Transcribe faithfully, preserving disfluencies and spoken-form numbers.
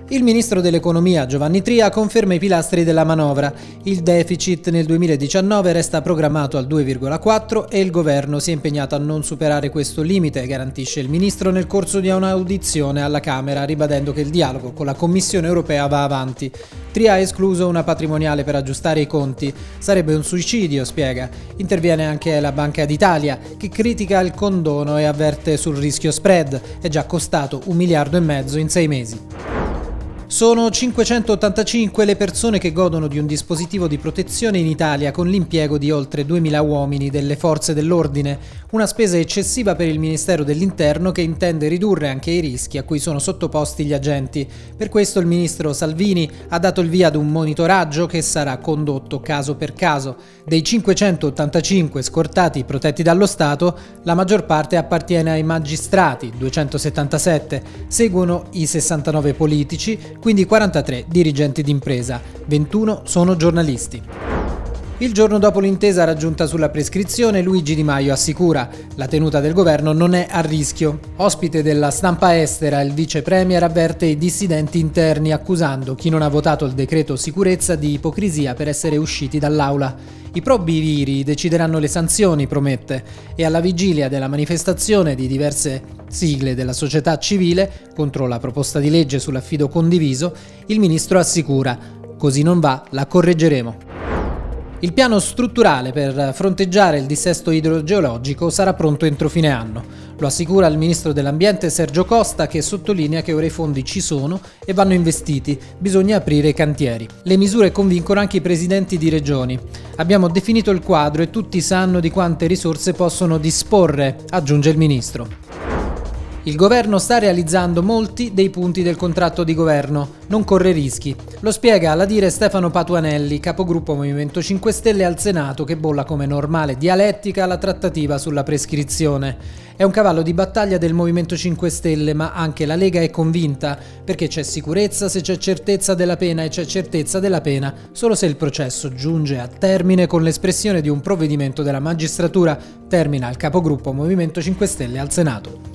Il ministro dell'economia Giovanni Tria conferma i pilastri della manovra. Il deficit nel duemiladiciannove resta programmato al due virgola quattro e il governo si è impegnato a non superare questo limite, garantisce il ministro nel corso di un'audizione alla Camera, ribadendo che il dialogo con la Commissione europea va avanti. Tria ha escluso una patrimoniale per aggiustare i conti. Sarebbe un suicidio, spiega. Interviene anche la Banca d'Italia, che critica il condono e avverte sul rischio spread. È già costato un miliardo e mezzo in sei mesi. Sono cinquecentottantacinque le persone che godono di un dispositivo di protezione in Italia con l'impiego di oltre duemila uomini delle forze dell'ordine, una spesa eccessiva per il Ministero dell'Interno che intende ridurre anche i rischi a cui sono sottoposti gli agenti. Per questo il ministro Salvini ha dato il via ad un monitoraggio che sarà condotto caso per caso. Dei cinquecentottantacinque scortati protetti dallo Stato, la maggior parte appartiene ai magistrati, duecentosettantasette, seguono i sessantanove politici, quindi quarantatré dirigenti d'impresa, ventuno sono giornalisti. Il giorno dopo l'intesa raggiunta sulla prescrizione, Luigi Di Maio assicura: la tenuta del governo non è a rischio. Ospite della stampa estera, il vice premier avverte i dissidenti interni, accusando chi non ha votato il decreto sicurezza di ipocrisia per essere usciti dall'aula. I pro-Biviri decideranno le sanzioni, promette, e alla vigilia della manifestazione di diverse sigle della società civile contro la proposta di legge sull'affido condiviso, il ministro assicura: così non va, la correggeremo. Il piano strutturale per fronteggiare il dissesto idrogeologico sarà pronto entro fine anno. Lo assicura il ministro dell'Ambiente Sergio Costa, che sottolinea che ora i fondi ci sono e vanno investiti, bisogna aprire i cantieri. Le misure convincono anche i presidenti di regioni. Abbiamo definito il quadro e tutti sanno di quante risorse possono disporre, aggiunge il ministro. Il governo sta realizzando molti dei punti del contratto di governo, non corre rischi. Lo spiega alla dire Stefano Patuanelli, capogruppo Movimento cinque Stelle al Senato, che bolla come normale dialettica la trattativa sulla prescrizione. È un cavallo di battaglia del Movimento cinque Stelle, ma anche la Lega è convinta, perché c'è sicurezza se c'è certezza della pena e c'è certezza della pena solo se il processo giunge a termine con l'espressione di un provvedimento della magistratura, termina il capogruppo Movimento cinque Stelle al Senato.